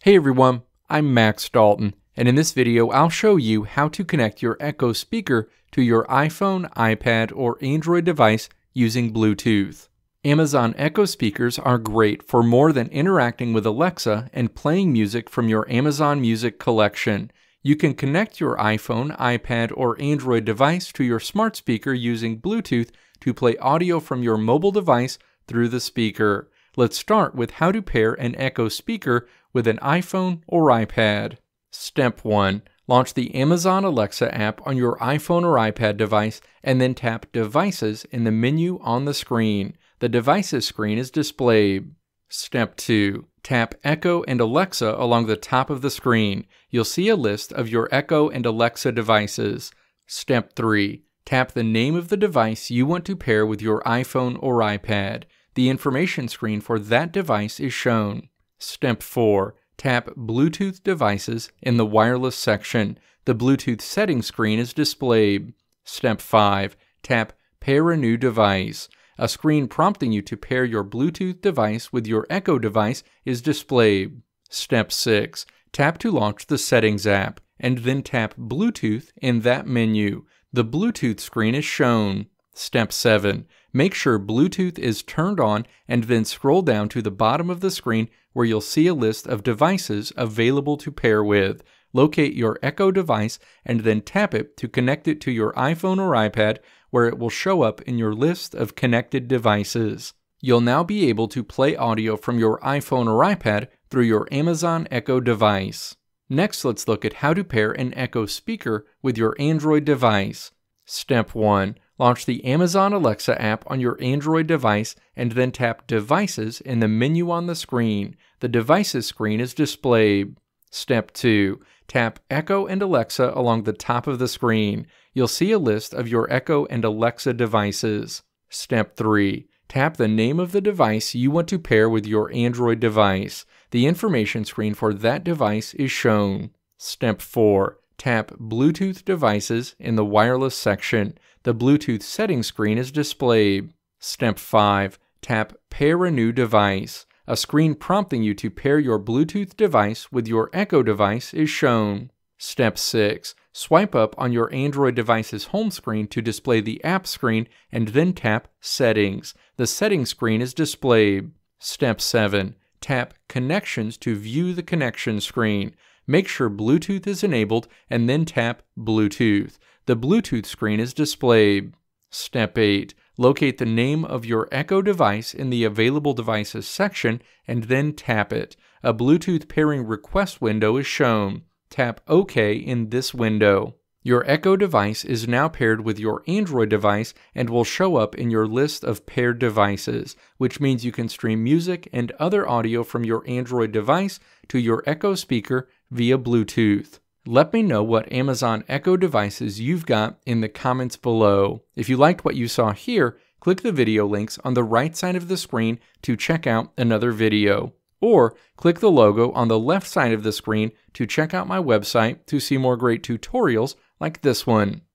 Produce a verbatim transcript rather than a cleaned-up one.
Hey everyone, I'm Max Dalton, and in this video I'll show you how to connect your Echo speaker to your iPhone, iPad, or Android device using Bluetooth. Amazon Echo speakers are great for more than interacting with Alexa and playing music from your Amazon Music collection. You can connect your iPhone, iPad, or Android device to your smart speaker using Bluetooth to play audio from your mobile device through the speaker. Let's start with how to pair an Echo speaker with an iPhone or iPad. Step one. Launch the Amazon Alexa app on your iPhone or iPad device and then tap Devices in the menu on the screen. The Devices screen is displayed. Step two. Tap Echo and Alexa along the top of the screen. You'll see a list of your Echo and Alexa devices. Step three. Tap the name of the device you want to pair with your iPhone or iPad. The information screen for that device is shown. Step four. Tap Bluetooth devices in the wireless section. The Bluetooth settings screen is displayed. Step five. Tap Pair a new device. A screen prompting you to pair your Bluetooth device with your Echo device is displayed. Step six. Tap to launch the Settings app, and then tap Bluetooth in that menu. The Bluetooth screen is shown. Step seven. Make sure Bluetooth is turned on and then scroll down to the bottom of the screen where you'll see a list of devices available to pair with. Locate your Echo device and then tap it to connect it to your iPhone or iPad, where it will show up in your list of connected devices. You'll now be able to play audio from your iPhone or iPad through your Amazon Echo device. Next, let's look at how to pair an Echo speaker with your Android device. Step one. Launch the Amazon Alexa app on your Android device and then tap Devices in the menu on the screen. The Devices screen is displayed. Step two. Tap Echo and Alexa along the top of the screen. You'll see a list of your Echo and Alexa devices. Step three. Tap the name of the device you want to pair with your Android device. The information screen for that device is shown. Step four. Tap Bluetooth devices in the wireless section. The Bluetooth settings screen is displayed. Step five. Tap Pair a new device. A screen prompting you to pair your Bluetooth device with your Echo device is shown. Step six. Swipe up on your Android device's home screen to display the app screen and then tap Settings. The settings screen is displayed. Step seven. Tap Connections to view the connection screen. Make sure Bluetooth is enabled and then tap Bluetooth. The Bluetooth screen is displayed. Step eight. Locate the name of your Echo device in the Available Devices section and then tap it. A Bluetooth pairing request window is shown. Tap OK in this window. Your Echo device is now paired with your Android device and will show up in your list of paired devices, which means you can stream music and other audio from your Android device to your Echo speaker via Bluetooth. Let me know what Amazon Echo devices you've got in the comments below. If you liked what you saw here, click the video links on the right side of the screen to check out another video. Or click the logo on the left side of the screen to check out my website to see more great tutorials like this one.